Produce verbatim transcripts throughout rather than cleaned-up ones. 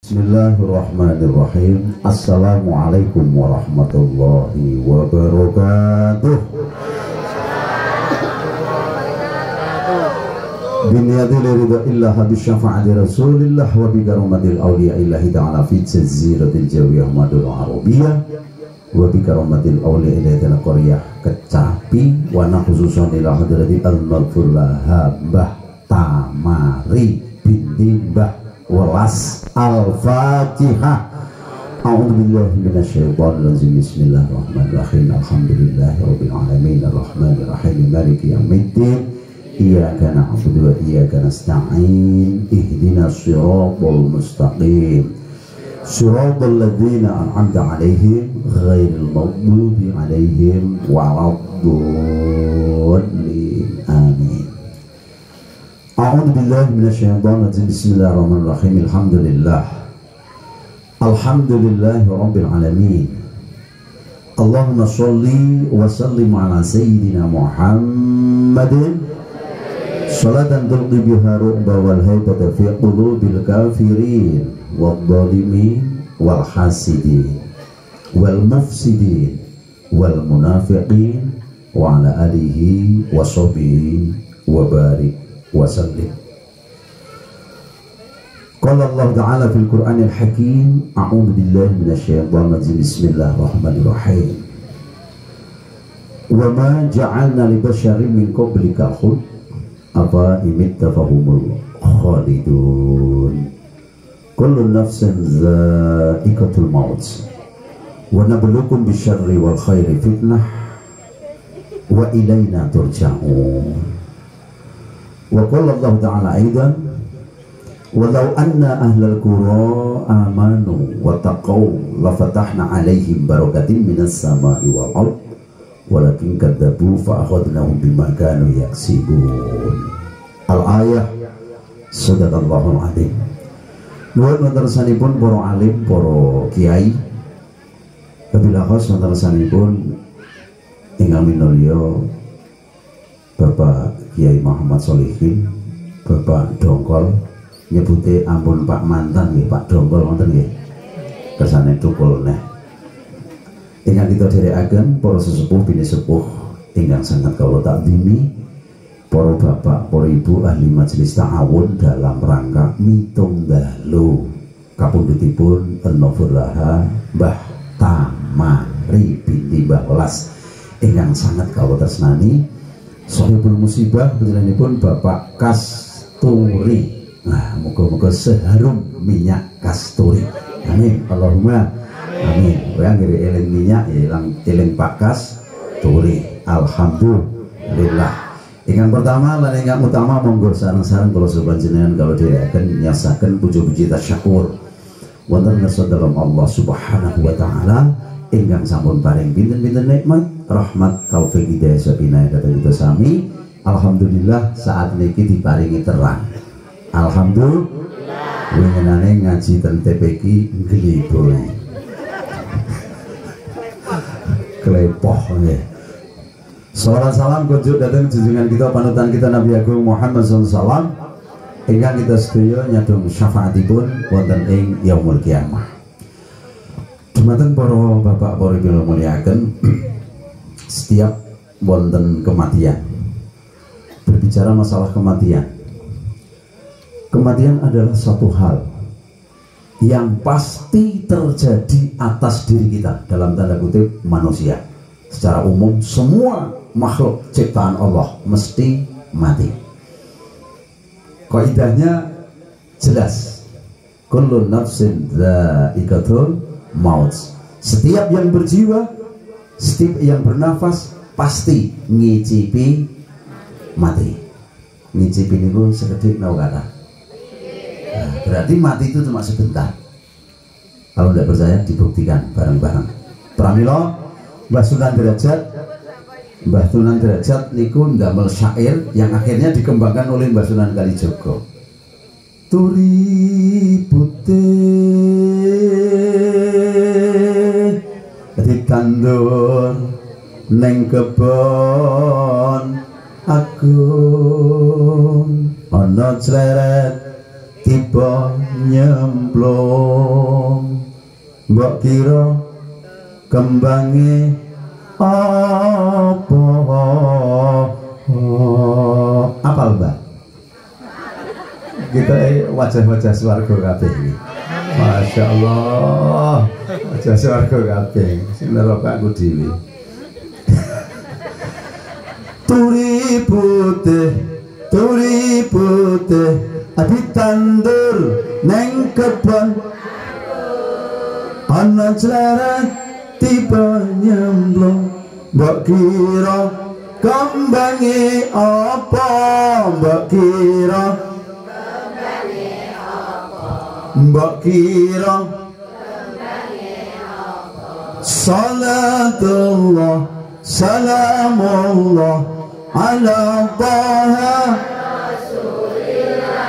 Bismillahirrahmanirrahim. Assalamualaikum warahmatullahi wabarakatuh. Biniyatil ridha illa habis syafa'ati rasulillah wa bi karamatil awliya illahi ta'ala fi jaziratil jawiyah madul arabiyah wa bi karamatil awliya illahi ta'ala qaryah Kecapi wa nakhususan ila hadrati al-maghfurlah Mbah Tamari binti Mbah Welas. Al-Fatihah. A'udzubillahi minasyaitonir rajim. Bismillahirrahmanirrahim. Alhamdulillahirabbil alamin arrahmanir rahim maliki yaumiddin. Iyyaka na'budu wa iyyaka nasta'in. Ihdinas siratal mustaqim. Siratal ladzina an'amta 'alaihim ghairil maghdubi 'alaihim waladdallin. Amin. A'udzu billahi minasyaitonir rajim. Bismillahirrahmanirrahim. Alhamdulillah. Alhamdulillahi rabbil alamin. Allahumma shalli wa sallim ala sayyidina Muhammadin salatan tulqi biha ru'ba wal haibata fi qulubil kafirin wad dhalimin wal hasidin wal mufsidin wal munafiqin wa ala alihi wa sahbihi wa barik wasallim. Qala Allah Ta'ala fil Qur'anil Hakim. A'udzu billahi minasyaitonir rajim. Bismillahirrahmanirrahim. Wa ma ja'alna li basyarin min qablika khuld afa imitta fahumul khalidun. Kullu nafsin za'iqatul maut wa nabluukum bisyarri wal khairi fitnah wa ilaina turja'un. Wa qala Allah Ta'ala aidan walau anna ahlal qura amanu wa taqaw la fatahna 'alaihim barakatin minas sama'i wal ard walakin kadzabu fa akhadnahum bima kanu yaksibun. Al-ayah. Sadaqallahul azim. Nuwun wontenipun para alim, para kiai, wabil khos wontenipun ingkang minulya Bapak Kiai Muhammad Solihin, Bapak Dongkol, nyebute ampun Pak mantan nggih, Pak Dongkol wonten nggih. Kersane tukul neh. Ingkang kita dherekaken para sesepuh bini sepuh ingkang sangat kawula takzimi, para bapak, para ibu ahli majelis ta'awun dalam rangka mitung dalu kapundhutipun al-maghfurlah Mbah Tamari binti Mbah Welas ingkang sangat kawula tresnani. Sahibul musibah panjenenganipun Bapak Kasturi. Nah, moga-moga seharum minyak kasturi. Amin. Allahumma amin. Yang ngiri eling minyak ilang eling Pak Kasturi. Alhamdulillah. Ingkang pertama lan ingkang utama monggo sareng-sareng kula panjenengan kalau dherekaken nyasaken puji-puji tasyakur wonten ngarsa dalam Allah Subhanahu wa taala ingkang sampun paring pinten-pinten nikmat, rahmat, taufik, hidayah, sabina dhateng kita sami. Alhamdulillah saat niki diparingi terang. Alhamdulillah. Winginane ngaji ten T P K ngliboy. Klepoh nggih. Salam salam kunjuk dhateng junjungan kita panutan kita Nabi Agung Muhammad sallallahu alaihi wasallam ingkang kita sedaya nyadong syafaatipun wonten ing yaumul kiamah. Dumateng para bapak para ibu muliaken, setiap wonten kematian, berbicara masalah kematian, kematian adalah satu hal yang pasti terjadi atas diri kita, dalam tanda kutip manusia. Secara umum semua makhluk ciptaan Allah mesti mati. Kaidahnya jelas, kullu nafsin dha'iqatul maut. Setiap yang berjiwa, setiap yang bernafas pasti ngicipi mati. Ngicipi itu sekedip nau kata. Nah, berarti mati itu cuma sebentar. Kalau tidak percaya dibuktikan bareng-bareng. Pramila Mbah Sunan Derajat, Mbah Sunan Derajat niku ndamel syair yang akhirnya dikembangkan oleh Mbah Sunan Kalijaga. Turi putih ditandur neng kebon agung ana cleret tiba nyemplung. Mbok kira kembange apa? Apal Mbak? Kita wajah-wajah swarga kabeh iki. Masya Allah, wajah swarga kabeh. Sing neraka aku dhewe. Turi putih, turi putih, adi tandur neng kebon. Ana celarat tiba nyemplung. Mbok kira kembange apa? Mbok kira kembange apa? Mbok kira kembange apa? Salatullah salamullah ala taha rasulillah.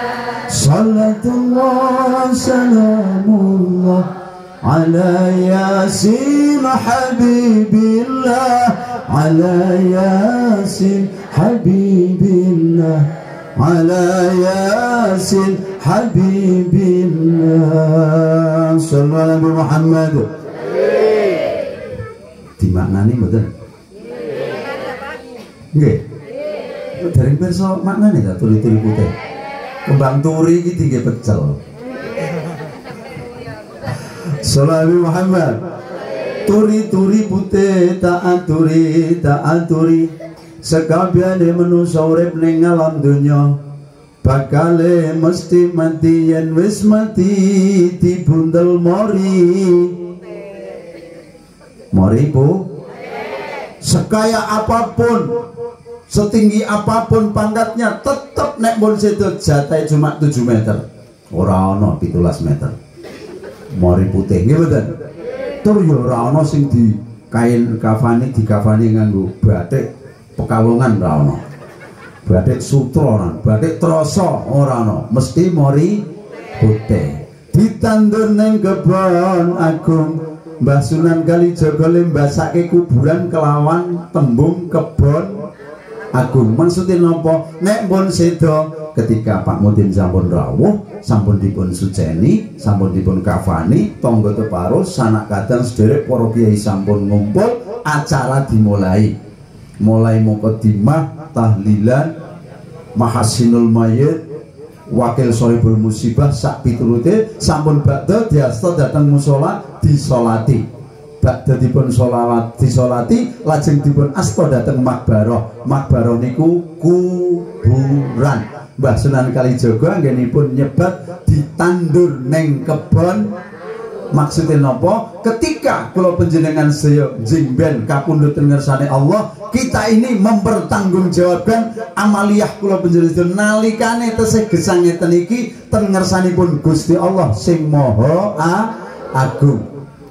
Salatullah salamullah ala yasin habibillah, ala yasin habibillah, ala yasin habibillah. Sallallahu Nabi Muhammad. Dimaknani mboten? Nggih. Dereng pirsa maknane ta turi-turi putih. Kembang turi iki nggih pecel. Sallallahu Muhammad. Turi-turi putih tak aturi tak aturi. Sekabehane manungsa urip ning alam donya bakale mesti mati, yen wis mati dibundel mori. Mori bu. Sekaya apapun, setinggi apapun pangkatnya, tetep nek pun sedo jatahe cuma tujuh meter. Ora ana pitulas meter. Mori putih nggih mboten? Tur ya ora ana sing di kain kafani dikafani nganggo batik Pekalongan ora ana. Batik sutra ora, batik trasa ora ana, mesti mori putih. Ditandur ning kebon agung, Mbah Sunan Kalijaga mbasake kuburan kelawan tembung kebon agung. Maksudnya napa? Nek pun sedo ketika Pak Mudin sampun rawuh, sampun dipun suceni, sampun dipun kafani, tangga teparus, sanak kadang sederek para kiai sampun ngumpul, acara dimulai. Mulai mukadimah, tahlilan, mahasinul mayit, wakil soribul musibah, sak piturute, sampun bakda diasta datang musola disolati. Bakda dipun solawat disolati, lajeng dipun asta datang makbaroh. Makbaroh niku kuburan. Mbah Sunan Kalijaga anggenipun nyebat ditandur neng kebon. Maksudnya napa? Ketika kula panjenengan saya jingben kapundhut ngersane Allah, kita ini mempertanggungjawabkan amaliyah kula panjenengan nalikane tesih gesang ngeten iki ten ngersanipun Gusti Allah sing Maha Agung.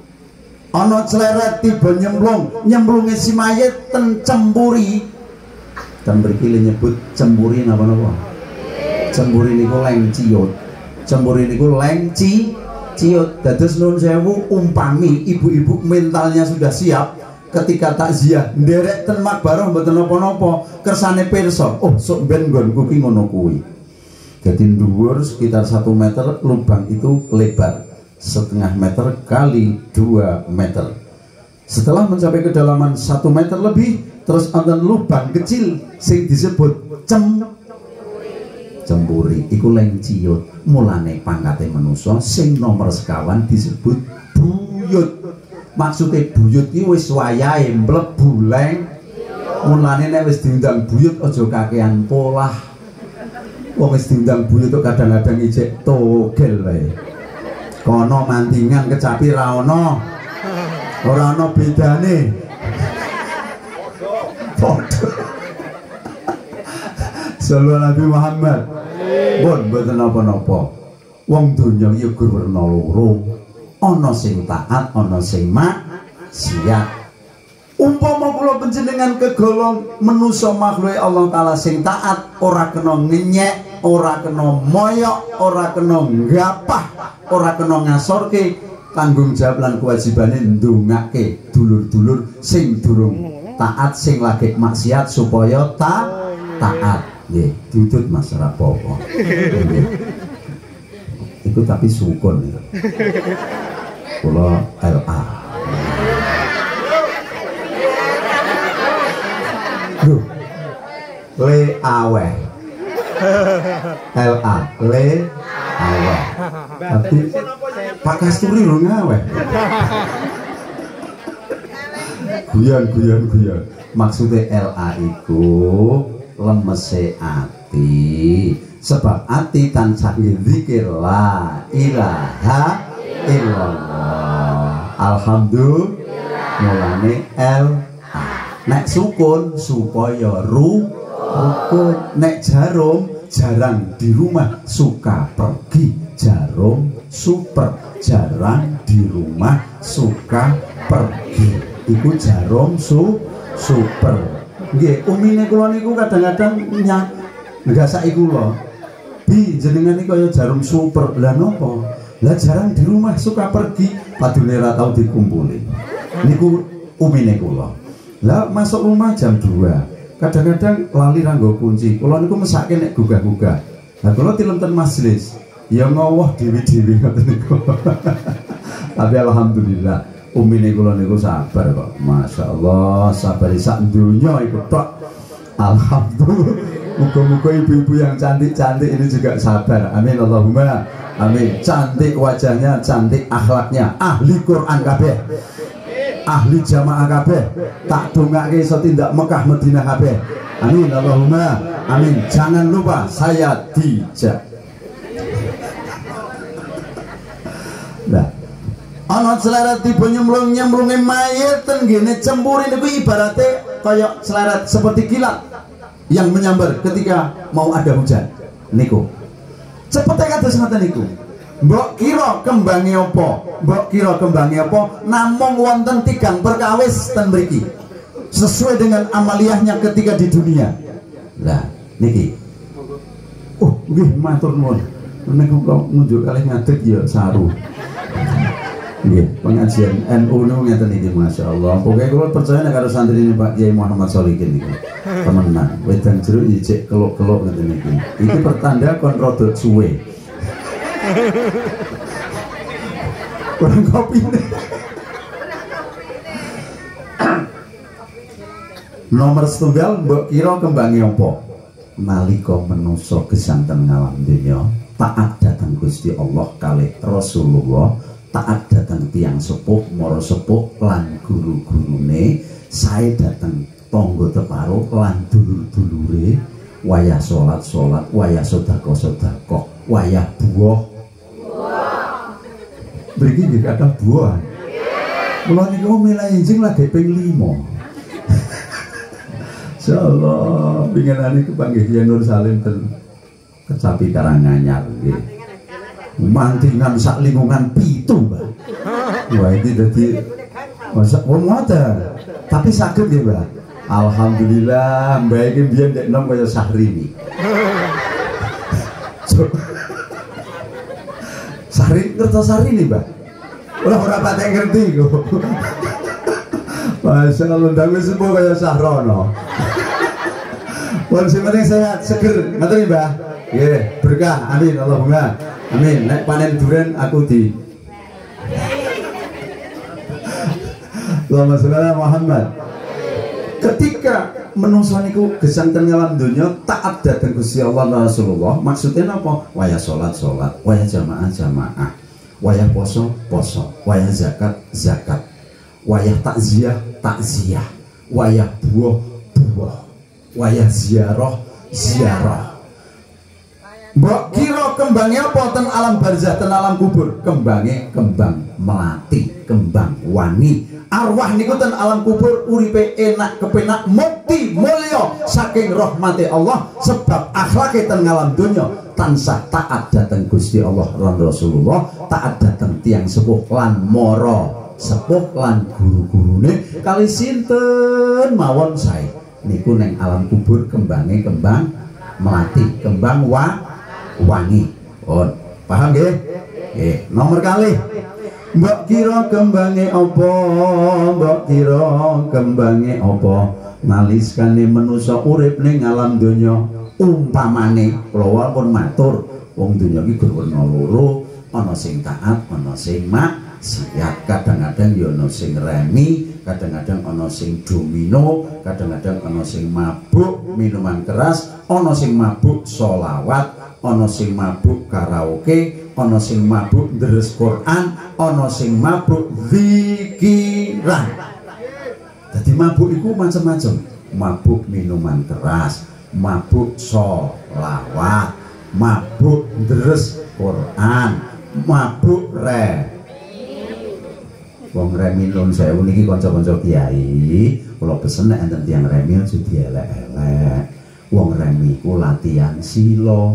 Ana cleret tiba nyemplung, nyemplunge si mayit ten cemburi. Ten mriki nyebut cemburi napa-napa? Cemburi niku leng ciut. Cemburi niku leng ci ciut. Dados nuwun sewu, umpami ibu-ibu mentalnya sudah siap ketika takziah nderek ten makbarah mboten napa-napa, kersane pirsa, oh sok ben nggonku ki ngono kuwi. Jadi dhuwur sekitar satu meter, lubang itu lebar setengah meter kali dua meter. Setelah mencapai kedalaman satu meter lebih, terus ada lubang kecil sing disebut cem cemburi. Iku leng ciut. Mulane pangkate manusa sing nomor sekawan disebut buyut. Maksudnya buyut iki wis wayahe mlebu leng. Mulane nek wis diundang buyut aja kakean polah. Wong wis diundang buyut kok kadang-kadang ijek togel wae. Kono mantingan kecapi ra ono. Ora ono bedane. Foto. Sallallahu Nabi Muhammad. Bon mboten napa-napa. Wong donya ya gur werna loro. Ana sing taat, ana sing maksiat. Umpama kula panjenengan kegolong manusa makhluk Allah taala sing taat, ora kena ngenyek, ora kena moyok, ora kena nggapah, ora kena ngasorke. Tanggung jawab lan kewajibane ndongake dulur-dulur sing durung taat, sing lagi maksiat supaya ta taat. Nggih, dudut Mas ora apa-apa. Iku tapi sukun itu. Kula L A. Duh. Le aweh. L A le aweh. Tapi Pak Kasturi lho ngaweh. Guyon guyon guyon. Maksudnya L A iku lemese ati. Sebab ati tansah zikir la ilaha illallah. Alhamdulillah. Mulane L A. Nek sukun supaya ru rukun. Nek jarum jarang di rumah suka pergi. Jarum super jarang di rumah suka pergi. Iku jarum su super. Nggih, umine kula niku kadang-kadang nyak ngasaki kula. Bi jenengan iki kaya jarum super. Lah napa? Lah jarang di rumah suka pergi, padune ora tau dikumpuli. Niku umine kula. Lah masuk rumah jam dua. Kadang-kadang lali ra nggo kunci. Kula niku mesake nek gugah-gugah. Lah kula tilenten majelis. Ya ngowoh dewi-dewi ngoten niku. Tapi alhamdulillah umine kula niku sabar kok. Masya Allah, sabar sak donya iku tok. Alhamdulillah. Muga-muga ibu-ibu yang cantik-cantik ini juga sabar. Amin Allahumma amin. Cantik wajahnya, cantik akhlaknya, ahli Quran kabeh, ahli jamaah kabeh, tak dongake iso tindak Mekah Madinah kabeh. Amin Allahumma amin. Jangan lupa saya dijak. Nah, ana selarat tiba nyemplung nyemplunge mayit ten gene cemburi niku ibarate kaya selarat seperti kilat yang menyambar ketika mau ada hujan niku. Cepete kados ngoten niku. Mbok kira kembange apa? Mbok kira kembange apa? Namung wonten tigang perkawis ten mriki. Sesuai dengan amaliyahnya ketika di dunia. Lah, niki. Oh, nggih matur nuwun. Menika kok ngunjuk kalih ngadeg ya saru. Nggih, pengajian N U niku ngeten iki masyaallah. Pokoke kula percaya nek karo santri ini Pak Kiai Muhammad Solikin niku. Temenan, wedang jeruk ijek keluk-keluk ngeten iki. Iki pertanda kon rada suwe. Kurang kopi nih. Nomor setunggal mbok kira kembange apa? Nalika manusa gesanten ngalam donya, taat datang Gusti Allah kalih Rasulullah, taat datang tiang sepuh, mara sepuh lan guru-gurune, sae datang tangga teparo lan dulur-dulure, wayah salat-salat, wayah sedekah-sedekah, wayah buah. Mriki nggih kathah buah. Kula niku milih enjing lagi ping lima. Insyaallah pingenane kepanggih Kyai Nur Salim ten Kecapi Karanganyar nggih. Mantingan sak lingkungan pitu, Mbak. Wah, iki dadi masak wong ngoten. Tapi saged nggih, Mbak. Alhamdulillah, Mbak iki biyen nek nom kaya Syahrini. Sari ngertosari nih, Mbak. Ora ora patek ngerti kok. Masya Allah, ndang wis sepuh kaya Sahrono. Pun sing penting sehat, seger. Ngoten Mbah. Nggih, berkah. Amin Allahumma. Amin. Nek panen duren aku di Allahumma sholli ala Muhammad. Ketika menungso niku gesanten ngalam donya taat dhateng Gusti Allah lan Rasulullah, maksudnya apa? Wayah salat salat, wayah jamaah jamaah, wayah poso poso, wayah zakat zakat, wayah takziah takziah, wayah buah buah, wayah ziarah ziarah. Mbok kira kembangnya apa ten alam barzah ten alam kubur? Kembangnya kembang melati, kembang wangi. Arwah niku ten alam kubur uripe enak kepenak mukti mulya saking rahmati Allah sebab akhlake ten alam dunya tansah taat dateng Gusti Allah lan Rasulullah, taat dateng tiang sepuh lan mara sepuh lan guru-gurune kali sinten mawon sae niku neng alam kubur kembange kembang melati, kembang wa wangi. Oh, paham nggih? Nggih. Nomor kalih. Mbok kira kembange apa? Mbok kira kembange apa? Naliskane manusa urip ning alam donya, umpamane kula pun matur, wong donya iki gur werna loro, ana sing taat, ana sing maksiat. Kadang-kadang ya ana sing remi, kadang-kadang ana sing domino, kadang-kadang ana sing mabuk minuman keras, ana sing mabuk sholawat, ana sing mabuk karaoke, ana sing mabuk deres Quran, ana sing mabuk zikiran. Jadi mabuk itu macam-macam. Mabuk minuman keras, mabuk sholawat, mabuk deres Quran, mabuk re. Wong remi nun sewu niki kanca-kanca kiai, kula pesen nek enten tiyang remi aja dielek-elek. Wong remi ku latihan sila.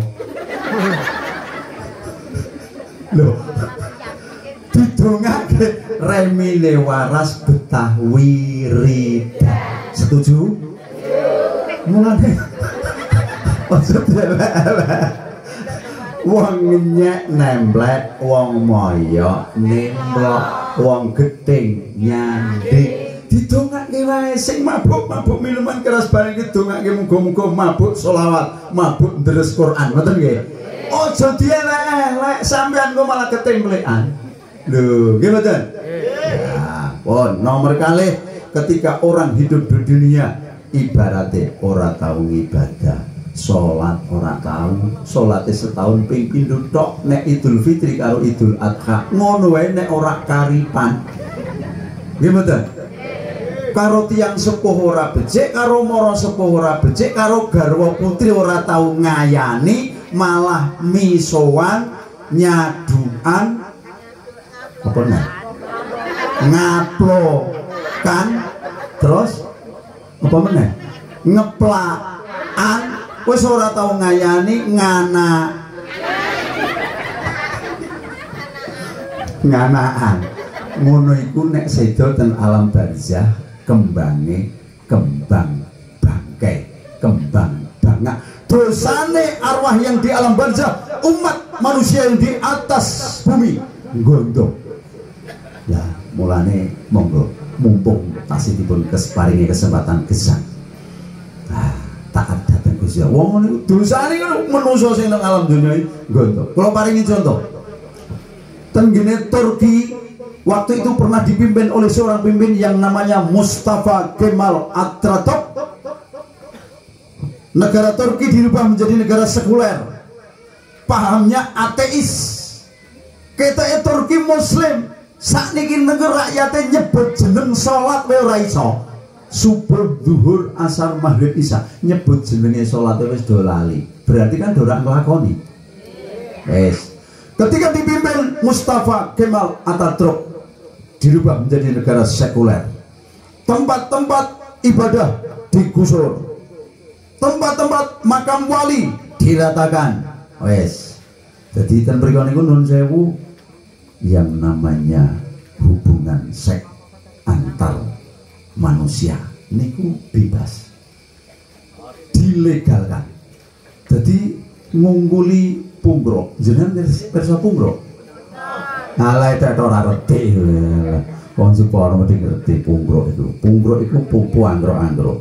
Lho. Didongake remi le waras betah wiridan. Setuju? Mulane aja dielek-elek. Wong nyek nemblek, wong moyo nimblok, wong gedeng nyanding. Didongake wae sing mabuk-mabuk minuman keras bareng didongake muga-muga mabuk sholawat, mabuk deres Quran, ngoten nggih. Aja dielek-elek sampean kok malah ketemblekan. Lho, nggih mboten? Ya, pun nomor kalih ketika orang hidup di dunia ibaratnya ora tahu ibadah. Sholat ora tahu, sholatnya setahun ping pindho tok. Nek Idul Fitri karo Idul Adha ngono wae nek ora karipan. Nggih mboten? Karo tiyang sepuh ora becik, karo mara sepuh ora becik, karo garwa putri ora tahu ngayani, malah misowan, nyaduan apa nek? Ngaplokan, terus apa meneh? Ngeplakan. Wis ora tau ngayani ngana nganaan. Ngono iku nek sedo ten alam barzah kembange kembang bangkai, kembang bangak. Dosane arwah yang di alam barzah, umat manusia yang di atas bumi gondo. Ya, mulane monggo mumpung tasihipun kesparingi kesempatan gesang. Ah, taat datang Gusti Allah. Wong niku dosane kan manusa sing nang alam dunya iki nggonto. Kula paringi contoh. Tenggene Turki waktu itu pernah dipimpin oleh seorang pimpin yang namanya Mustafa Kemal Atatürk. Negara Turki dirubah menjadi negara sekuler. Pahamnya ateis. Kita Turki Muslim. Sakniki negara rakyatnya nyebut jeneng salat wae ora iso. Subuh, zuhur, asar, maghrib, isya nyebut jenenge salatnya wis do lali. Berarti kan ora nglakoni. Wes. Ketika dipimpin Mustafa Kemal Atatürk dirubah menjadi negara sekuler. Tempat-tempat ibadah digusur. Tempat-tempat makam wali diratakan. Wes. Jadi ten mriku niku nun sewu yang namanya hubungan seks antar manusia niku bebas dilegalkan. Jadi ngungguli pungrok, jenengan perso pungrok. Alay tak ora reti. Wong Jepara mesti ngerti pungrok itu. Pungrok itu pupu anggrok-anggrok.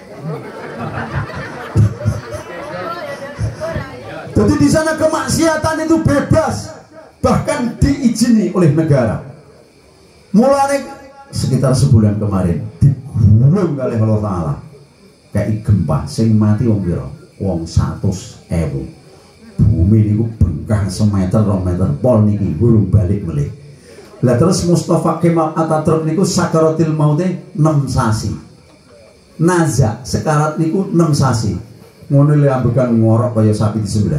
Jadi di sana kemaksiatan itu bebas, bahkan diizini oleh negara. Mulai sekitar sebulan kemarin digulung kali Allah Ta'ala kayak gempa sing mati wong pira wong seratus ribu. Bumi niku bengkah semeter rong meter pol niki burung balik melih. Lah terus Mustafa Kemal Atatürk niku sakaratil maute enam sasi. Nazak sekarat niku enam sasi. Ngono le ambekan ngorok kaya sapi disembelih.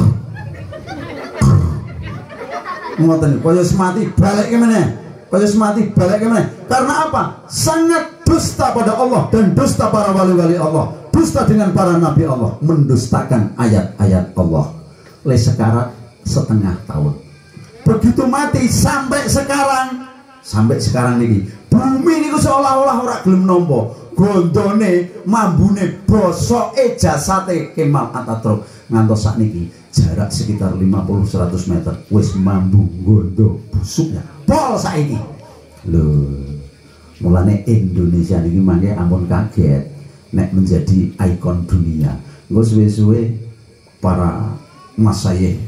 Ngoten kaya semati balik ke meneh. Kaya semati balik ke meneh. Karena apa? Sangat dusta pada Allah dan dusta para wali-wali Allah. Dusta dengan para nabi Allah, mendustakan ayat-ayat Allah. Le sekarat setengah tahun. Begitu mati sampai sekarang, sampai sekarang niki bumi niku seolah-olah ora gelem nampa. Gondone mambune bosoke jasate Kemal Atatürk ngantos sakniki jarak sekitar lima puluh sampai seratus meter wis mambu gondo busuknya pol saiki. Lho, mulane Indonesia niki mangke ampun kaget nek menjadi ikon dunia. Engko suwe-suwe para masyayikh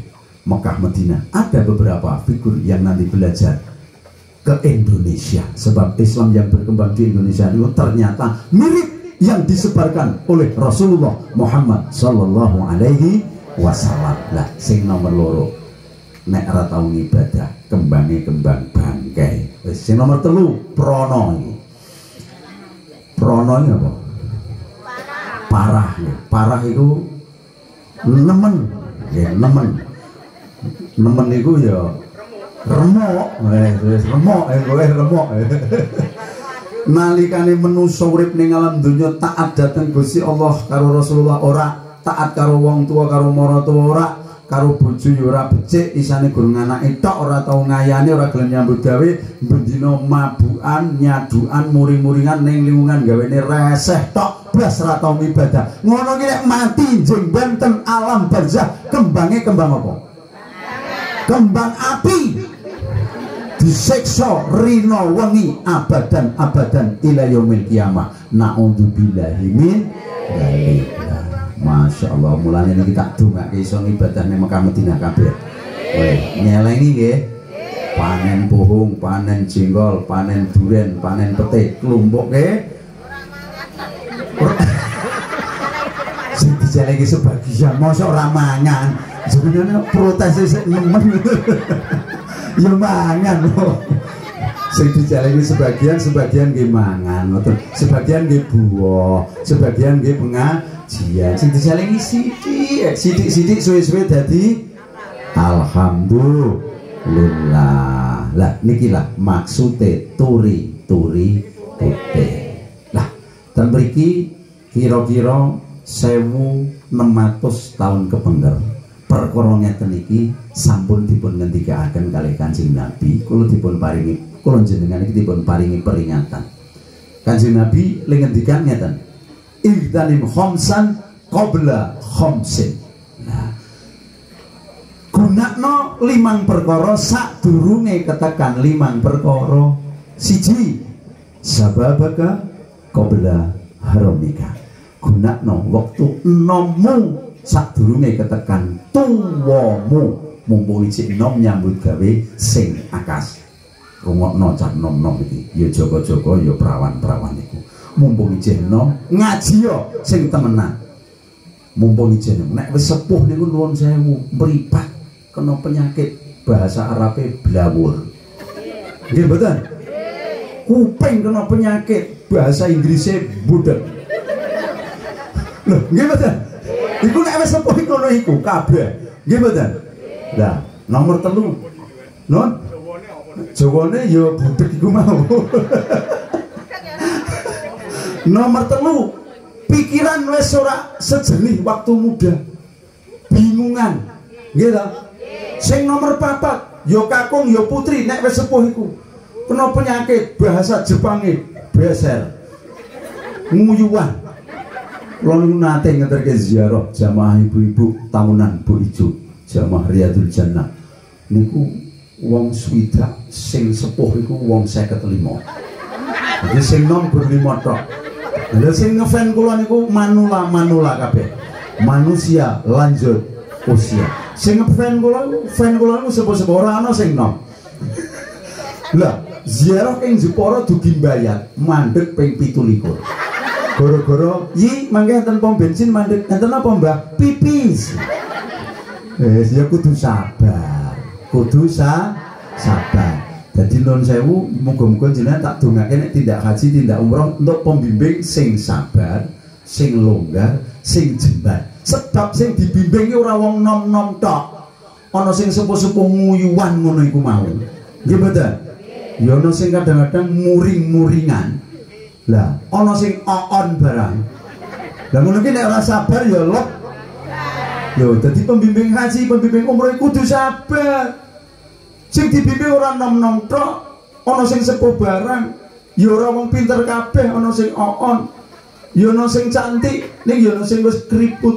Mekah Madinah. Ada beberapa figur yang nanti belajar ke Indonesia, sebab Islam yang berkembang di Indonesia itu ternyata mirip yang disebarkan oleh Rasulullah Muhammad Sallallahu Alaihi Wasallam. Lah sing nomor loro, nek ora tau ibadah kembange kembang bangkai. Sing nomor telu prono iki. Prono iki apa? Parah. Parah itu nemen, ya nemen. Nemen itu ya remuk, eh remuk, eh kowe remuk. Nalikane menungso urip ning alam donya taat dhateng Gusti Allah karo Rasulullah ora, taat karo wong tua karo maratuwa ora, karo bojo ya ora becik, isane guru anake tok, ora tau ngayani, ora gelem nyambut gawe, bendina mabukan, nyadukan, muring-muringan ning lingkungan gawene reseh tok, blas ora tau ibadah. Ngono ki nek mati njing benten alam barzah, kembange kembang apa? Kembang api. Disiksa rino wengi abadan abadan ila yaumil kiamah. Naudzubillahi min dzalik. Masya Allah, mulanya ini kita dongake iso ibadah ning Mekah Madinah kabeh. Weh, nyelengi nggih. Panen pohong, panen jengkol, panen duren, panen pete, klumpuke. Sing dijeleki sebagian mosok ora mangan. Sebenarnya protes sik nemen. Ya mangan loh. Sing dijalani sebagian sebagian nggih mangan, sebagian nggih buah, sebagian nggih pengajian. Sing dijalani sithik, sithik-sithik suwe-suwe dadi alhamdulillah. Lah niki lah maksude turi turi putih. Lah ten mriki kira-kira sewu enam ratus tahun kepengker. Perkara ngeten iki sampun dipun ngendikaaken kalih Kanjeng Nabi, kula dipun paringi, kula jenengan iki dipun paringi peringatan. Kanjeng Nabi ngendikan ngeten, "Ihtanim khamsan qabla khamsin." Nah, gunakno limang perkara sadurunge ketekan limang perkara. Siji, sababaka qabla haramika. Gunakno wektu enommu sadurunge ketekan tuwamu, mumpung isih enom nyambut gawe sing akas. Rungokno cah nom-nom iki, ya jaga-jaga ya prawan-prawan iku. Mumpung isih enom ngaji yo sing temenan. Mumpung isih enom, nek wis sepuh niku nuwun sewu, mripat kena penyakit bahasa Arabe blawur. Nggih mboten? Kuping kena penyakit bahasa Inggrisnya budek. Lho, nggih mboten? Iku nek wis sepuh ngono iku kabeh. Nggih mboten? Lah, nomor telu. Non. Jawane ya budek iku mau. Nomor telu, pikiran wis ora sejernih waktu muda. Bingungan. Nggih ta? Sing nomor papat, ya kakung ya putri nek wis sepuh iku kena penyakit bahasa Jepange beser. Nguyuhan. Lalu nate ngeterke ziarah jamaah ibu-ibu tahunan Bu Ijo, jamaah Riyadul Jannah. Niku wong swidak sing sepuh iku wong seket lima. Jadi sing nom berlima tok. Lha sing ngefan kula niku manula-manula kabeh. Manusia lanjut usia. Sing ngefan kula fan kula niku sepuh-sepuh ora ana sing nom. Lah, ziarah ing Jepara dugi mbayat mandeg ping pitu likur. Goro-goro, yi mangke enten pom bensin mandek, enten apa mbah? Pipis. Eh, ya kudu sabar, kudu sa sabar. Jadi non sewu, muga-muga jenengan tak dongake nek tindak haji, tindak umroh untuk pembimbing sing sabar, sing longgar, sing jembar. Sebab sing dibimbing ora wong nom-nom tok, ana sing sepuh-sepuh nguyuhan ngono iku mau. Nggih mboten? Ya ana sing kadang-kadang muring-muringan. Lah, ana sing oon barang. Lah ngono ki nek ora sabar ya lok. Lho, dadi pembimbing haji, pembimbing umroh kudu sabar. Sing dibimbing ora nom-nom tok, ana sing sepuh barang. Ya ora wong pinter kabeh, ana sing oon. Ya ana sing cantik, ning ya ana sing wis keriput.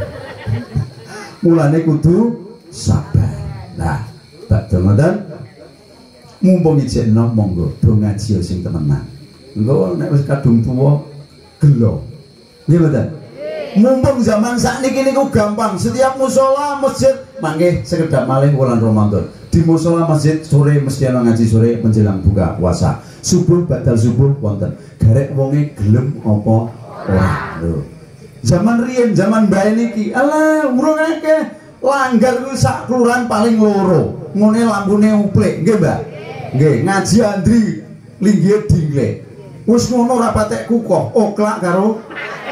Mulane kudu sabar. Nah, tak demedan mumpung ijek nom monggo do ngaji sing temenan. Engko nek wis kadung tuwa gelo. Nggih mboten? Mumpung zaman sakniki niku gampang, setiap musola masjid mangke sekedap malih wulan Ramadan. Di musola masjid sore mesti ana ngaji sore menjelang buka puasa. Subuh badal subuh wonten. Garek wonge gelem apa ora. Lho. Zaman riyen, zaman bae niki, alah urung akeh langgar kuwi sak kelurahan paling loro. Ngene lampune uplik, nggih, Mbak? Nggih, ngaji andri linggih dinglek. Wis ngono ora patek kukoh, oklak karo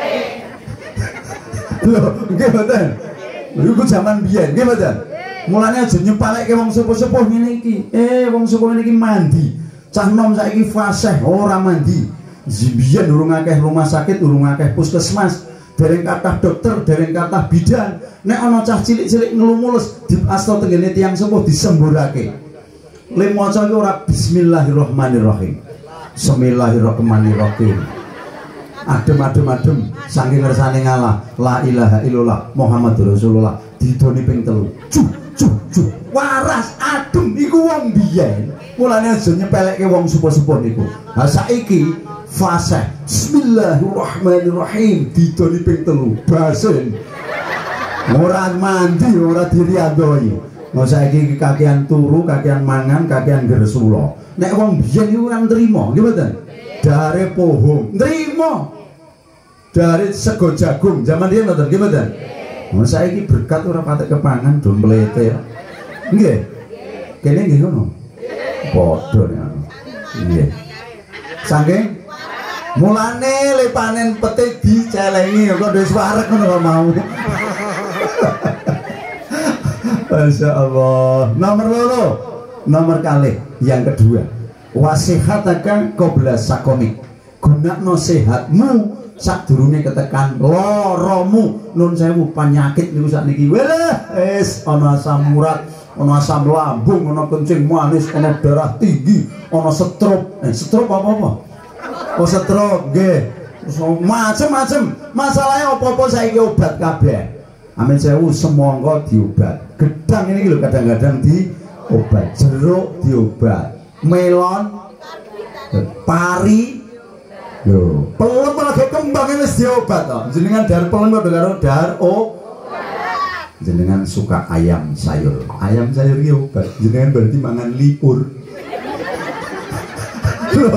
lho, nggih mboten. Iku zaman biyen, nggih mboten. Mulane aja nyepalekke wong sepuh-sepuh ngene iki. Eh, wong sepuh niki mandi. Cah nom saiki fasih ora mandi. Biyen urung akeh rumah sakit, urung akeh puskesmas, dereng kathah dokter, dereng kathah bidan. Nek ana cah cilik-cilik nglumulus diasto tenggene tiyang sepuh disemburake. Le maca iki ora bismillahirrahmanirrahim. Bismillahirrahmanirrahim. Adem-adem-adem saking ngersane ngalah la ilaha illallah Muhammadur Rasulullah didoni ping telu cuh cuh cuh waras adem iku wong biyen mulane aja nyepelekke wong sepuh-sepuh niku. Ha saiki fase bismillahirrahmanirrahim didoni ping telu basen ora mandi ora diriadoi. Mau saiki kakean turu kakean mangan kakean gresula. Nek wong biyen iku kan trima nggih mboten? Dari pohon, terima dari sego jagung zaman dia nonton gimana? Mau saya ini berkat orang patek kepangan don melete, enggak? Kayaknya nggak ngono, bodoh ya, iya. Saking mulane lepanen petik dicelengi, kok des warek ngono mau. Masya Allah. Nomor loro, nomor kali yang kedua. Wasihataka qabla sakomik, gunakno sehatmu sadurunge ketekan loromu. Nun sewu penyakit niku sakniki walah wis ana asam urat, ana asam lambung, ana kencing manis, ana darah tinggi, ana stroke. Eh stroke apa-apa? Oh stroke nggih. Macem-macem masalahnya apa-apa saiki obat kabeh. Amin sewu semangka diobat. Gedang ini lho kadang-kadang diobat, jeruk diobat. Melon, pari, lho, pelem lagi kembangnya wis diobat toh. Jenengan dahar pelem kok karo dahar oh. Jenengan suka ayam sayur. Ayam sayur iki obat. Jenengan berarti mangan liur. Lho,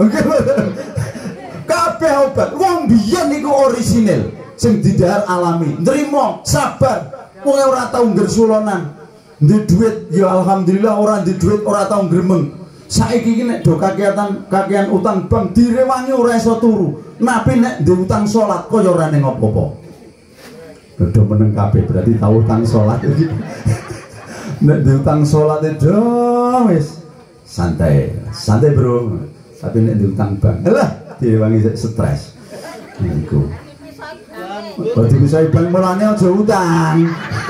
kabeh obat. Wong biyen niku orisinil, sing didahar alami. Nrimo, sabar. Wong ora tau ngersulonan. Ndek duit ya alhamdulillah, ora ndek duit ora tau gremeng. Saiki iki nek do kakean kakean utang bank direwangi ora iso turu. Napi nek ndek utang salat kaya ora ning apa-apa. Do meneng kabeh berarti tau utang salat iki. Nek ndek utang salat e do wis santai. Santai, Bro. Tapi nek ndek utang bank, alah direwangi stres. Niku. Berarti bisa bank mulane aja utang.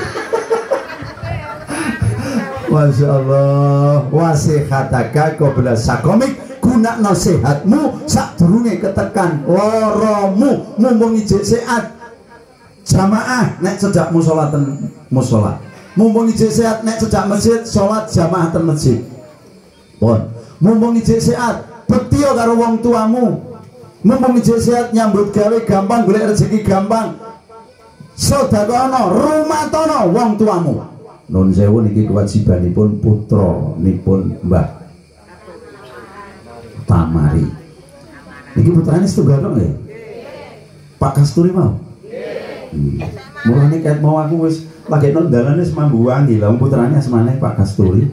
Masya Allah. Wasihataka qabla sakomik, gunakno sehatmu sadurunge ketekan loromu. Mumpung ijek sehat jamaah nek cedak musala ten musala. Mumpung ijek sehat nek cedak masjid salat jamaah ten masjid. Pun mumpung ijek sehat bekti karo wong tuamu. Mumpung ijek sehat nyambut gawe gampang, golek rezeki gampang. Sedekahno rumatono wong tuamu. Nun sewu niki kewajibanipun putra nipun Mbah Tamari. Niki putrane setunggal tok nggih? Pak Kasturi mau? Hmm. Mulane ket mau aku wis lagi nang dalane semambu wangi lah putrane asmane Pak Kasturi.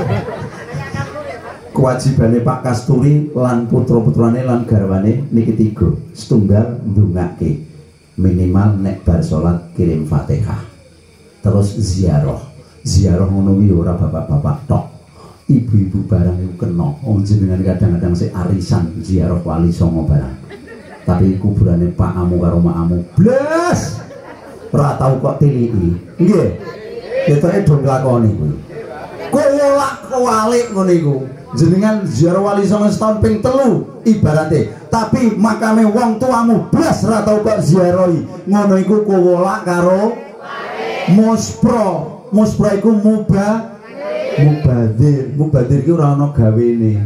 Kewajibane Pak Kasturi lan putra-putrane lan garwane niki tiga. Setunggal ndongake minimal nek bar salat kirim Fatihah. Terus ziarah. Ziarah ngono kuwi ora bapak-bapak tok. Ibu-ibu barang iku kena. Wong jenengan kadang-kadang sik arisan ziarah wali songo barang. Tapi kuburane Pak Amu karo Mak Amu blas. Ora tau kok tiliki. Nggih. Ketoke do nglakoni kuwi. Kolak-walik ngono iku. Jenengan ziarah wali songo setahun ping telu ibarate. Tapi makame wong tuamu blas ora tau kok ziarahi. Ngono iku kolak karo muspro. Muspro iku mubah mubadir. Mubadir iki ora ana gawene.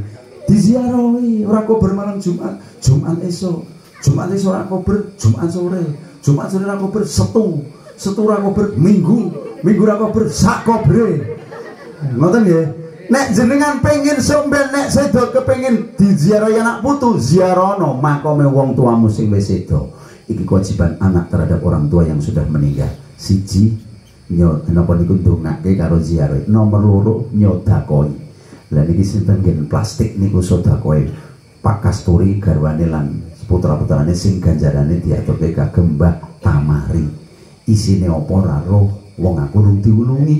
Diziarahi, ora kober malam Jumat, Jumat esuk. Jumat esuk ora kober, Jumat sore. Jumat sore ra kober setu, setu ra kober minggu, minggu ra kober sak kobre. Ngoten nggih. Nek jenengan pengen somben nek sedo kepengin diziarahi anak putu, ziarahno makome wong tuamu sing wis sedo. Iki kewajiban anak terhadap orang tua yang sudah meninggal. Siji nyo napa niku ndongake karo ziarah. Nomor loro nyodakoi. Lah niki sinten ngen plastik niku sedekah Pak Kasturi garwane lan putra-putrane sing ganjarane diaturke kagem Mbak Tamari. Isine apa ora roh, wong aku rung diulungi.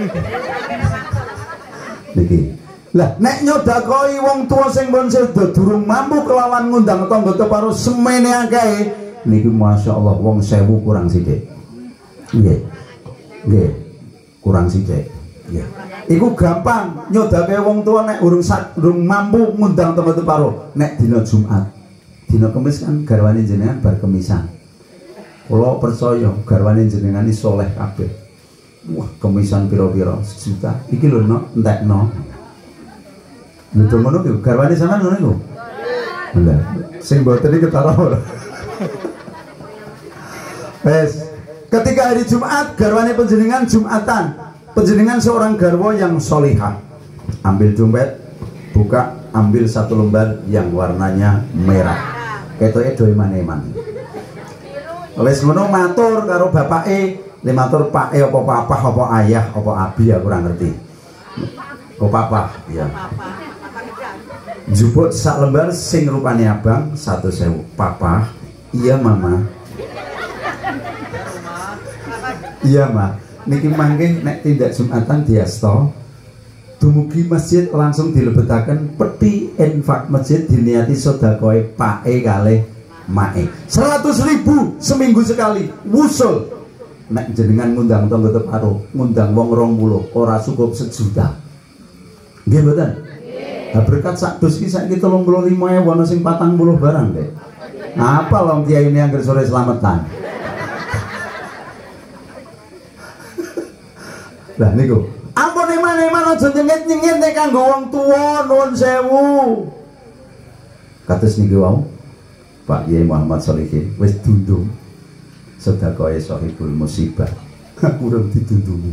Niki. Lah nek nyodakoi wong tua sing pun sedo durung mampu kelawan ngundang tangga keparo semene akeh niki masyaallah wong sewu kurang sithik. Nggih. Nggih. Kurang sithik. Nggih. Iku gampang nyodake wong tua nek urung urung mampu ngundang tangga keparo nek dina Jumat. Dina Kamis kan garwane jenengan bar kemisan. Kula percaya garwane jenengan iki saleh kabeh. Wah, kemisan pira-pira sejuta. Iki lho no, entekno. Lho ngono ki garwane sampean ngono iku. Lha, sing mboten iki ketara ora. Wes, ketika hari Jumat garwane panjenengan Jumatan. Panjenengan seorang garwa yang solihah. Ambil dompet, buka, ambil satu lembar yang warnanya merah. Ketoke do eman-eman. Wes ngono matur karo bapake. Le matur Pak e apa papa apa ayah apa abi aku ora ngerti. Oh papa, ya. Jupuk sak lembar sing rupane abang satu sewu. Papa, iya mama. Iya ma. Niki mangke nek tindak Jumatan diasta dumugi masjid langsung dilebetaken peti infak masjid diniati sedekahe Pak e kalih mae. seratus ribu seminggu sekali. Wusul. Nek jenengan ngundang tangga teparo, ngundang wong rong puluh, ora cukup sejuta. Nggih mboten? Lah berkat sak dus iki saiki telung puluh lima ewu ana sing patang puluh barang, Dek. Apa lom kiai ini anggere sore slametan. Lah niku, ampun eman-eman aja nyengit-nyengit nek kanggo wong tuwa nuwun sewu. Kados niki wau, Pak Kiai Muhammad Solihin wis dundung sedekah sahibul musibah. Kurang ditundungi.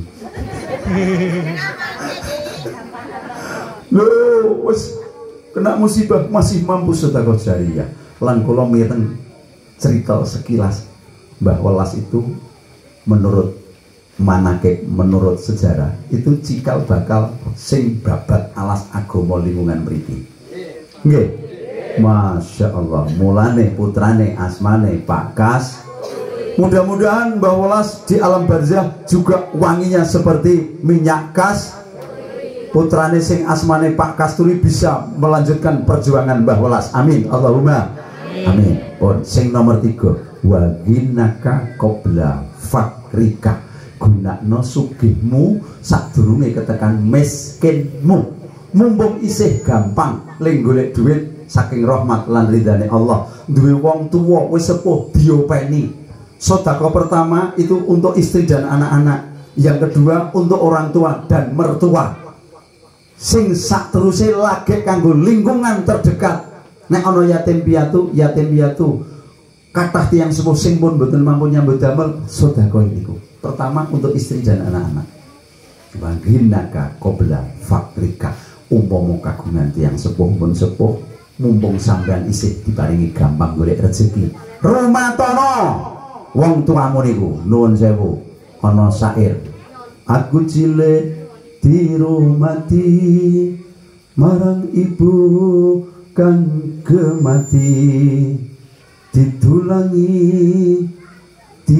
Lho, wis kena musibah masih mampu sedekah jariyah. Lan kula mireng cerita sekilas Mbah Welas itu menurut manakib, menurut sejarah itu cikal bakal sing babat alas agama lingkungan mriki. Nggih. Masya Allah. Mulane putrane asmane Pak Kas. Mudah-mudahan Mbah Welas di alam barzah juga wanginya seperti minyak kas. Putrane sing asmane Pak Kasturi bisa melanjutkan perjuangan Mbah Welas. Amin. Allahumma amin. Pun sing nomor tiga, waginaka qabla fakrika. Gunakno sugihmu sadurunge ketekan miskinmu. Mumpung isih gampang ling golek duit saking rahmat lan ridane Allah. Duwe wong tuwa wis sepuh diopeni. Sedekah pertama itu untuk istri dan anak-anak. Yang kedua untuk orang tua dan mertua. Sing sak teruse lagi kanggo lingkungan terdekat. Nek ana yatim piatu, yatim piatu kathah tiyang sepuh sing pun mboten mampu nyambut damel sedekah niku. Pertama untuk istri dan anak-anak. Waginaka qabla fakrika. Umpama kagungan tiyang sepuh pun sepuh, mumpung sampean isih diparingi gampang golek rezeki. Rumatana wong tuamu niku nuwun sewu ana syair. Aku cilik dirumati marang ibu kang gemati, ditulangi di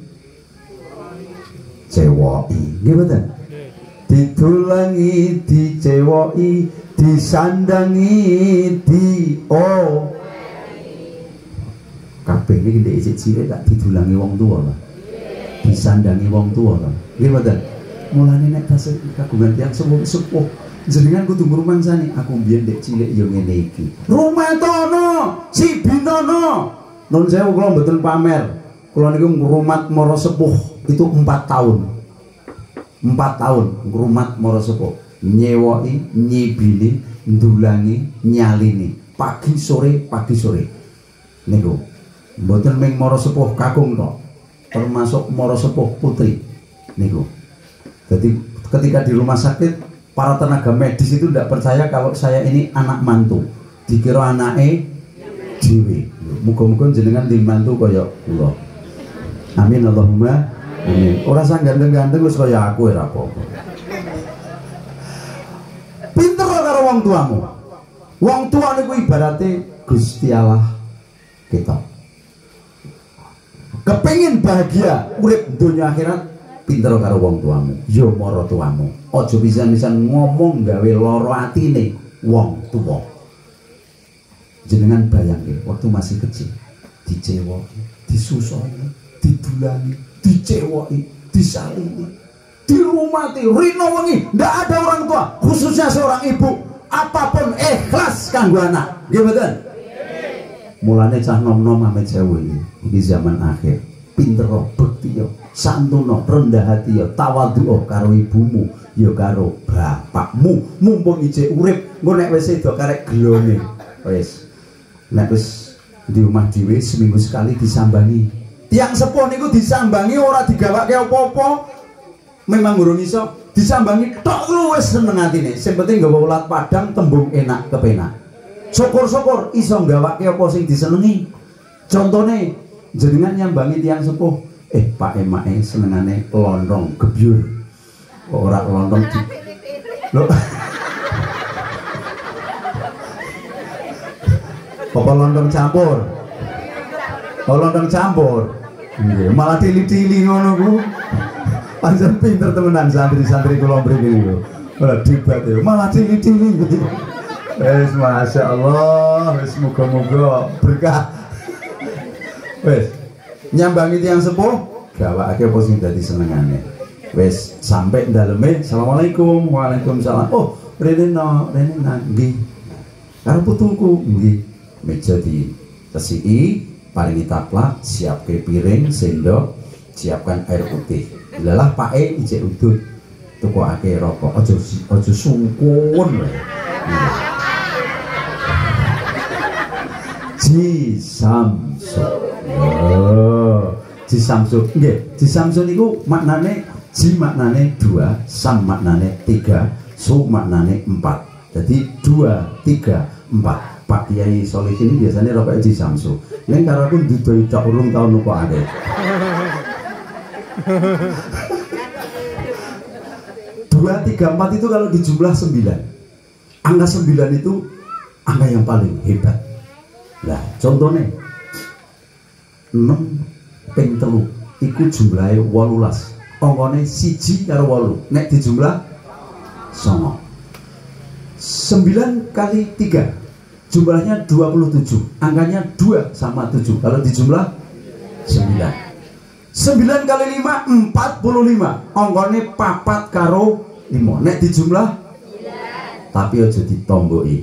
cewoki. Nggih mboten? Ditulangi dicewoki, disandangi di oh kabeh iki ndek isih cilik tak didulangi wong tuwa, Pak. Disandangi wong tuwa, Pak. Nggih mboten? Mulane nek tasih kagungan tiyang sepuh-sepuh jenengan kudu ngrumangsani aku mbiyen ndek cilik ya ngene iki. Rumatana si binono. Nun sewu kula mboten pamer. Kula niku ngrumat mara sepuh itu empat tahun. empat tahun ngrumat mara sepuh. Nyewoki, nyibini, ndulangi, nyalini. Pagi sore, pagi sore. Niku Mboten ming mara sepuh kakung tok, termasuk mara sepuh putri niku. Jadi ketika di rumah sakit para tenaga medis itu tidak percaya kalau saya ini anak mantu, dikira anake dhewe. Muga-muga jenengan di mantu kaya kula. Amin Allahumma amin. Ora sang ganteng-ganteng wis kaya aku ora apa-apa. Pinter karo wong tuamu. Wong tua niku ibarate Gusti Allah kita. Kepengin bahagia urip dunia akhirat, pinter karo wong tuamu. Yo mara tuamu. Aja pisan-pisan ngomong gawe lara atine wong tuwa. Jenengan bayangke waktu masih kecil, dicewoki, disusoni, didulani, dicewoki, disalini, dirumati, rino wengi, ndak ada orang tua, khususnya seorang ibu, apapun ikhlas kanggo anak. Nggih mboten? Mulane cah nom-nom ame Jawa iki, iki zaman akhir. Pinter, bekti yo, santuno, rendah hati yo, tawadhu karo ibumu, yo karo bapakmu. Mumpung ijek urip, engko nek wis sedo karek gelone. Wis. Nek wis di rumah dhewe seminggu sekali disambangi. Tiang sepuh niku disambangi ora digawake apa-apa. Memang urung iso disambangi tok lu wis seneng atine. Sing penting nggawa ulat padang tembung enak kepenak. Syukur-syukur iso nggawake apa sing disenengi. Contone jenengan nyambangi tiang sepuh, eh Pak emake senengane lontong gebyur. Ora lontong di lho. Apa lontong campur? Oh lontong campur. Nggih, malah tili-tili ngono ku. Pancen pinter temenan santri-santri kula mriki niku. Ora debat ya, malah tili-tili. Wis masyaallah, wis muga-muga berkah. Wis nyambangi tiyang sepuh, gawake apa sing dadi senengane. Wis sampai daleme, assalamualaikum, waalaikumsalam. Oh, rene no, rene nggih. Karo putuku nggih. Meja di resiki, paringi taplak, siapke piring, sendok, siapkan air putih. Lelah Pak E ijek udut, tukokake rokok. Aja aja sungkun. Ji Samsu. Oh, Ji Samsu. Nggih, Ji Samsu niku maknane ji maknane dua, sam maknane tiga, su maknane empat. Jadi dua, tiga, empat. Pak Kiai Solihin ini biasanya rokok Ji Samsu. Yang karena pun duduk tak urung tahun lupa ada. Dua, tiga, empat itu kalau dijumlah sembilan. Angka sembilan itu angka yang paling hebat. Nah, contohnya enam ping telu iku jumlahnya wolulas. Ongkone siji karo wolu. Nek dijumlah songo. Sembilan kali tiga. Jumlahnya dua puluh tujuh, angkanya dua sama tujuh. Kalau dijumlah sembilan. sembilan kali lima, empat puluh lima. Ongkone papat karo lima. Nek dijumlah sembilan. Tapi aja ditomboki.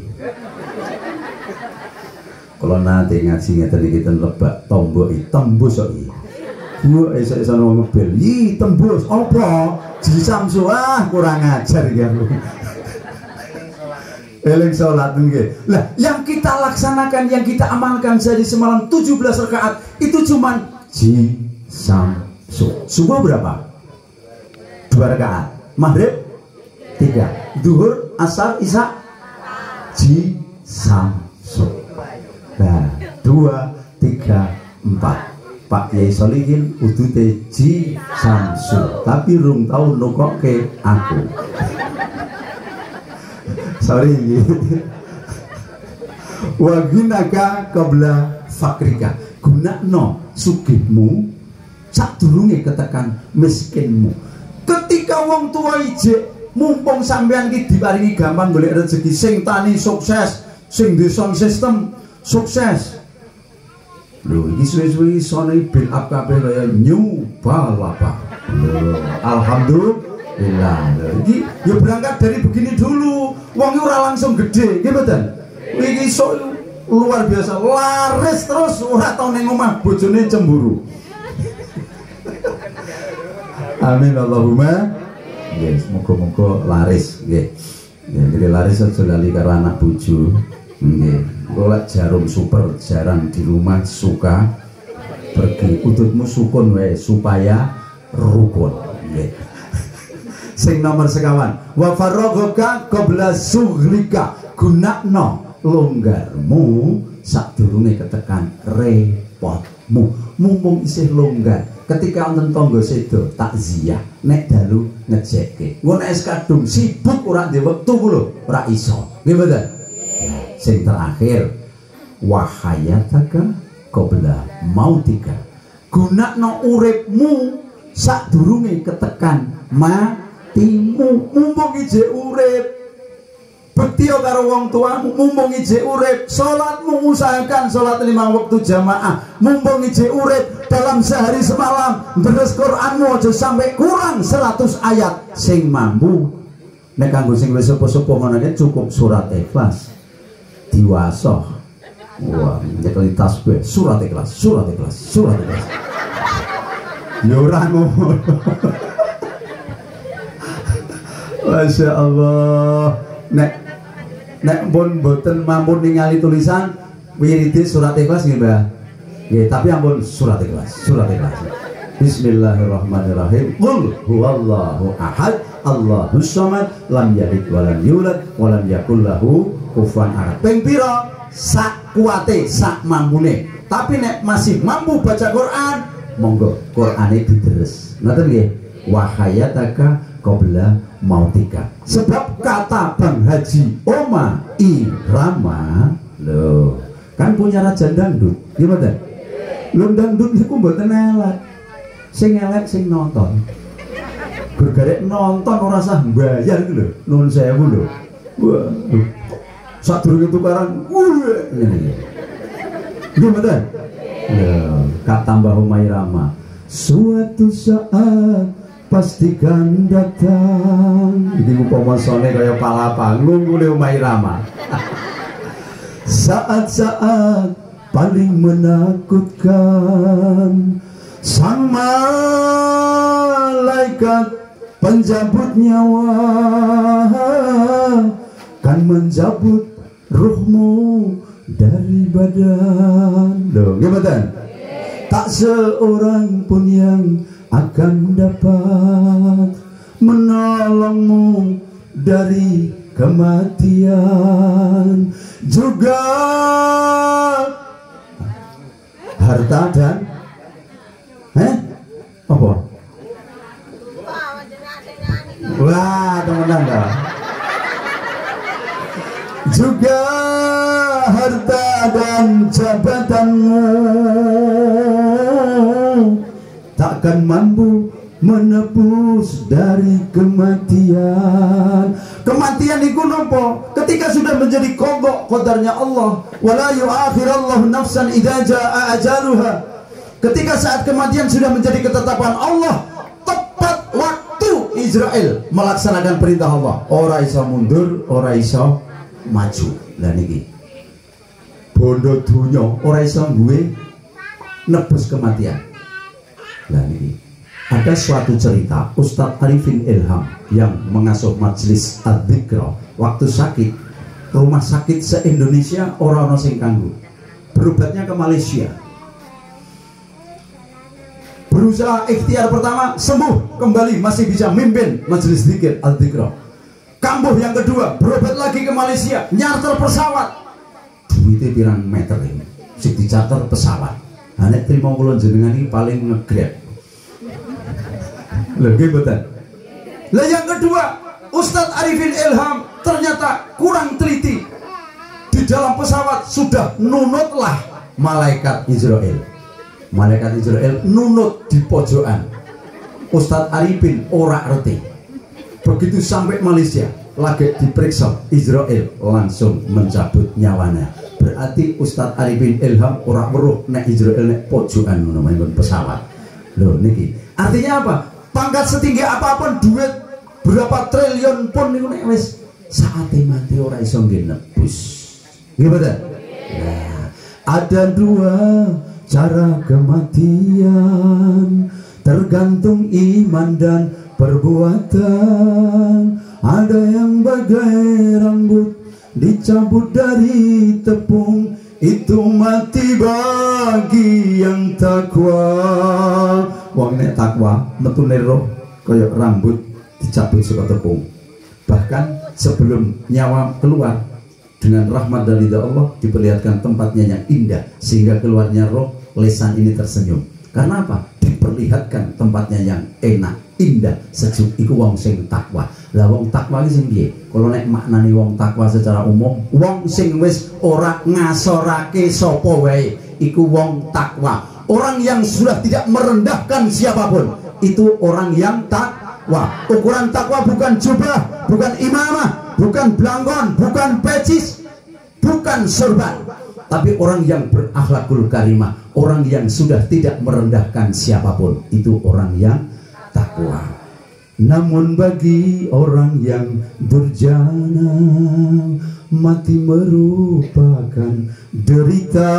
Kalau nanti ngaji ngeten iki ten lebak tomboki, tembus kok iki. Bu esuk-esuk ngomong bel, "Ih, tembus apa? Ji Samsu ah kurang ajar iki aku." Eling sholat nggih. Lah, yang kita laksanakan, yang kita amalkan sehari semalam tujuh belas rakaat itu cuman Ji Samsu. Subuh berapa? Dua rakaat. Maghrib tiga. Duhur, asar, isya Ji Samsu. Nah, dua, tiga, empat. Pak Kiai Solihin udute Ji Samsu. Tapi rung tau nukoke aku. Sorry. Waginaka qabla fakrika. Gunakno sugihmu sadurunge ketekan miskinmu. Ketika wong tua ijek mumpung sampean iki diparingi gampang golek rezeki, sing tani sukses, sing desa sistem sukses. Lho iki suwe-suwe isone build up kabeh kaya new balapa. Alhamdulillah. Iki ya berangkat dari begini dulu. Wong ora langsung gede, nggih mboten? Iki iso luar biasa, laris terus ora tau ning omah bojone cemburu. Amin Allahumma. Nggih, muga-muga laris nggih. Ya, jadi laris aja lali karo anak bojo. Nggih. Golek jarum super jarang di rumah suka pergi ututmu sukun wae supaya rukun. Nggih. Sing nomor sekawan, wa faragaka qabla sughlika, gunakno longgarmu sadurunge ketekan repotmu. Mumpung isih longgar, ketika wonten tangga sedo takziah, nek dalu ngejeke. Engko nek kadung sibuk ora ndek wektu ku lho, ora iso. Nggih mboten? Sing terakhir, wa hayataka qabla mautika, gunakno uripmu sadurunge ketekan matimu. Mumpung ijek urip, bekti karo wong tuamu, mumpung ijek urip, salatmu usahakan salat lima waktu jamaah. Mumpung ijek urip, dalam sehari semalam deres Quranmu aja sampai kurang seratus ayat. Sing mampu nek kanggo sing wis sepuh-sepuh ngono cukup surat Ikhlas diwaso. Wah, nyekel tasbih surat Ikhlas, surat Ikhlas, surat Ikhlas. Ya ora ngono. Masya Allah. Nek nek pun boten mampu ningali tulisan wiridi surat Ikhlas nggih Mbah. Nggih, tapi ampun surat Ikhlas, surat Ikhlas. Bismillahirrahmanirrahim. Qul huwallahu ahad, Allahus samad, lam yalid walam yulad walam yakul lahu kufuwan ahad. Ping pira? Sak kuate, sak mampune. Tapi nek masih mampu baca Quran, monggo Qurane didres. Ngoten nggih. Wa hayataka qabla mautika. Sebab kata Bang Haji Oma Irama, loh, kan punya raja dangdut, gimana? Lho dangdut niku mboten elek. Sing elek sing nonton. Bergarek nonton ora usah mbayar iku lho. Nuwun sewu lho. Wah, sadurunge tukaran, ngene. Gimana? Ya, kata Mbah Oma Irama, suatu saat pastikan datang. Iki upama sone kaya pala panggung kule Oma Irama. Saat-saat paling menakutkan, sang malaikat penjabut nyawa kan menjabut ruhmu dari badan. Loh, gimana? Tak seorang pun yang akan dapat menolongmu dari kematian, juga harta dan eh apa? Wah, teman-teman, juga harta dan jabatanmu takkan mampu menebus dari kematian. Kematian itu nopo? Ketika sudah menjadi kogok qadarnya Allah, wala yu'akhirallahu nafsan idza jaa ajaluha. Ketika saat kematian sudah menjadi ketetapan Allah, tepat waktu Israel melaksanakan perintah Allah, ora iso mundur, ora iso maju. Lah niki bondo dunya ora iso duwe nebus kematian. Lah niki ada suatu cerita Ustadz Arifin Ilham yang mengasuh majelis Ad-Dzikra waktu sakit, rumah sakit se-Indonesia orang orang sing kanggo, berobatnya ke Malaysia, berusaha ikhtiar pertama sembuh kembali masih bisa mimpin majelis dzikir Ad-Dzikra. Kambuh yang kedua berobat lagi ke Malaysia, nyarter pesawat, duitnya pirang meter ini sing dicharter pesawat. Nek terima kula jenengan ini paling nge-grab. Lagi betul. Lah yang kedua, Ustadz Arifin Ilham ternyata kurang teliti. Di dalam pesawat sudah nunutlah malaikat Israel. Malaikat Israel nunut di pojokan. Ustadz Arifin ora ngerti. Begitu sampai Malaysia, lagi diperiksa, Israel langsung mencabut nyawanya. Berarti Ustadz Arifin Ilham ora weruh nek Israel nek pojokan ngono mawon pesawat. Loh niki. Artinya apa? Pangkat setinggi apapun, duit berapa triliun pun niku nek wis saate mati ora iso nebus. Nggih betul? Nah, ada dua cara kematian, tergantung iman dan perbuatan. Ada yang bagai rambut dicabut dari tepung itu mati bagi yang takwa. Wong nek takwa metune roh kaya rambut dicabut saka tepung. Bahkan sebelum nyawa keluar, dengan rahmat dari Allah diperlihatkan tempatnya yang indah sehingga keluarnya roh, lesan ini tersenyum. Karena apa? Diperlihatkan tempatnya yang enak, indah, sejuk. Iku wong sing takwa. Lah wong takwa iki sing piye? Kalau nek maknani wong takwa secara umum, wong sing wis ora ngasorake sapa wae, iku wong takwa. Orang yang sudah tidak merendahkan siapapun, itu orang yang takwa. Ukuran takwa bukan jubah, bukan imamah, bukan belangkon, bukan pecis, bukan sorban, tapi orang yang berakhlakul karimah, orang yang sudah tidak merendahkan siapapun, itu orang yang takwa. Namun bagi orang yang durjana, mati merupakan derita,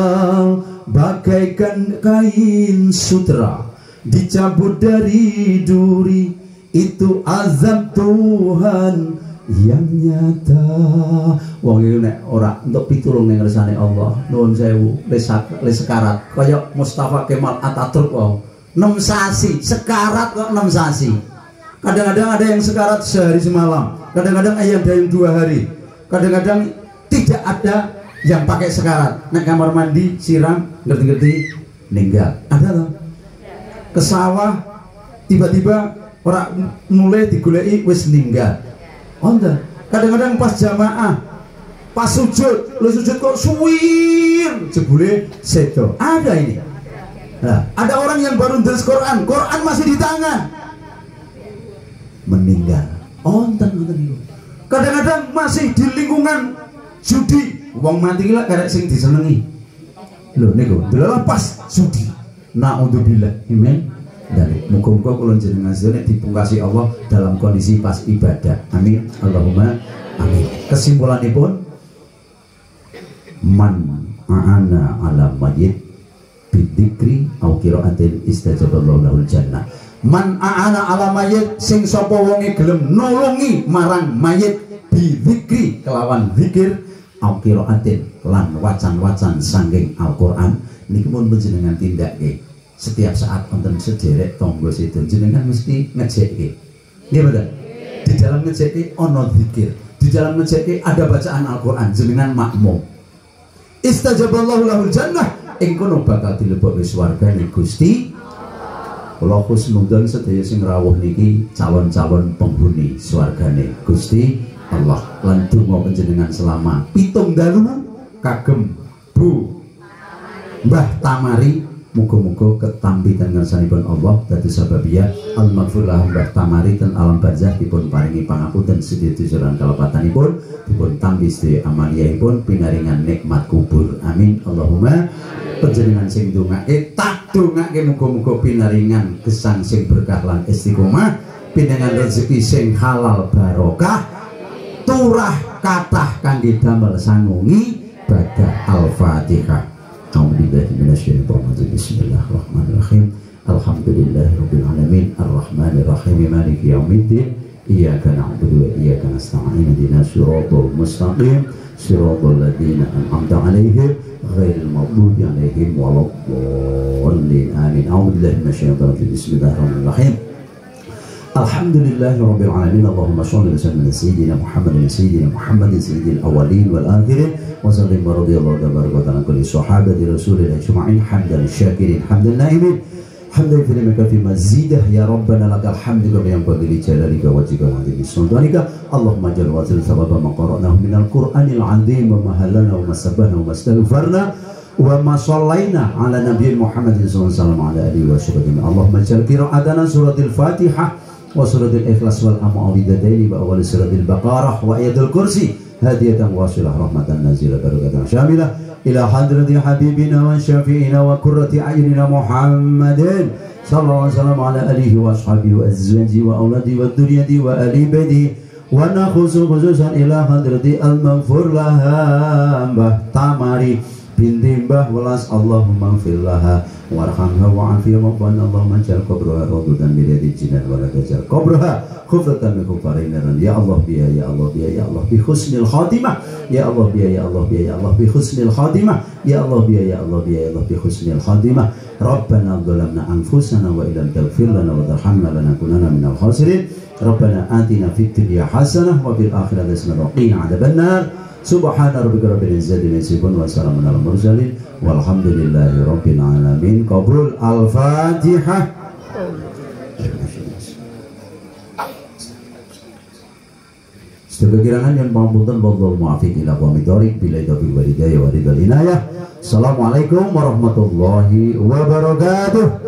bagaikan kain sutra dicabut dari duri, itu azab Tuhan yang nyata. Wong iki nek ora entuk pitulung ning ngersane Allah, nuwun sewu, les sekarat kaya Mustafa Kemal Atatürk wong. enam sasi, sekarat kok enam sasi. Kadang-kadang ada yang sekarat sehari semalam, kadang-kadang ada yang dua hari, kadang-kadang tidak ada yang pakai sekarat. Nek kamar mandi siram, ngerti-ngerti ninggal. Ada loh. Ke sawah tiba-tiba orang mulai digoleki wis ninggal. Onda, kadang-kadang pas jamaah, pas sujud, lu sujud kok suwir, jebule sedo. Ada ini. Nah, ada orang yang baru nulis Quran, Quran masih di tangan, meninggal. Onten, onten itu. Kadang-kadang masih di lingkungan judi, wong mati lah karek sing disenengi. Lho niku, delala pas judi. Naudzubillah, amin. Dari muka-muka kulon jenengan sedaya dipungkasi Allah dalam kondisi pas ibadah. Amin. Allahumma amin. Kesimpulanipun, man a'ana ala mayyit bidzikri au qiraatin istajaballahu lahul jannah. Man a'ana ala mayyit, sing sapa wonge gelem nulungi marang mayit bidzikri kelawan zikir au qiraatin lan wacan-wacan sangking Al-Qur'an, niki mun panjenengan tindake setiap saat konten sederek tonggo situ jenengan mesti ngejeki. Iya betul. Di dalam ngejeki ono zikir, di dalam ngejeki ada bacaan Al-Qur'an, jenengan makmum. Istajaballahu lahul jannah, ing kono bakal dilebokke swargane Gusti. Kula husnudzon sedaya sing rawuh niki calon-calon penghuni swargane Gusti Allah. Lan donga panjenengan selama pitung dalu kagem Bu Mbah Tamari, muga-muga ketampi ten ngarsanipun Allah dadi sababiyah al-maghfirah Mbah Tamari ten alam barzah dipun paringi pangapunten sedaya dosa kalepatanipun, dipun tampi sedaya amaliyahipun pinaringan nikmat kubur. Amin. Allahumma. Panjenengan sing ndongake tak dongake muga-muga pinaringan gesang sing berkah lan istiqomah, pinaringan rezeki sing halal barokah, turah kathah kangge damel sangungi badah al-Fatihah. A'udzubillahi minasyaitonir rajim. Bismillahirrahmanirrahim. Alhamdulillahirabbil alamin arrahmanir rahim maliki yaumiddin. Iyyaka na'budu wa iyyaka nasta'in. Ihdinas siratal mustaqim. Siratal ladzina an'amta 'alaihim ghairil maghdubi 'alaihim waladdallin. Amin. A'udzubillahi minasyaitonir rajim. Bismillahirrahmanirrahim. Alhamdulillahirabbil alamin. Allahumma shalli wa sallim ala sayyidina Muhammadin sayyidina Muhammadin sayyidil awwalin wal akhirin. وسلم ورضي الله تبارك وتعالى عن كل صحابة رسول الله أجمعين حمدا للشاكرين حمدا للنائمين حمدا في لمك في مزيده يا ربنا لك الحمد كما ينبغي لجلالك وجهك وعظيم سلطانك. اللهم اجعل وزن ثواب ما قرأناه من القرآن العظيم وما هللنا وما سبحنا وما استغفرنا وما صلينا على نبي محمد صلى الله عليه وسلم على آله وصحبه. اللهم اجعل قراءتنا سورة الفاتحة وسورة الإخلاص والمعوذتين وأول سورة البقرة وآية الكرسي هدية واصلة رحمة نازلة بركة شاملة إلى حضرة حبيبنا وشفيعنا وقرة أعيننا محمد صلى الله عليه وسلم على آله وأصحابه وأزواجه وأولاده والذرية وآل بيته. ونخص خصوصا إلى حضرة المغفور لها Mbah Tamari binti Mbah Welas, Allahumma ighfir laha warhamha wa'afiha wa'afina, Allahumma ja'al qabraha rawdatan min riyadil jinan wa la taj'al qabraha khufratan min khufarin nar. Ya Allah biya ya Allah biya ya Allah bi husnil khatimah, ya Allah biya ya Allah biya ya Allah bi husnil khatimah, ya Allah biya ya Allah biya ya Allah bi husnil khatimah. Rabbana dhalamna anfusana wa illam taghfir lana wa tarhamna lanakunanna minal khasirin. Rabbana atina fid dunya hasanah wa fil akhirati hasanah wa qina adzabannar. Subhana rabbika rabbil izzati amma yasifun wa salamun alal mursalin walhamdulillahi rabbil alamin. Qabrul al-Fatihah. Sebagian yang pangapunten wallahu muwaffiq ila aqwamit thoriq bila taufiq wal hidayah wa ridal inayah. Assalamualaikum warahmatullahi wabarakatuh.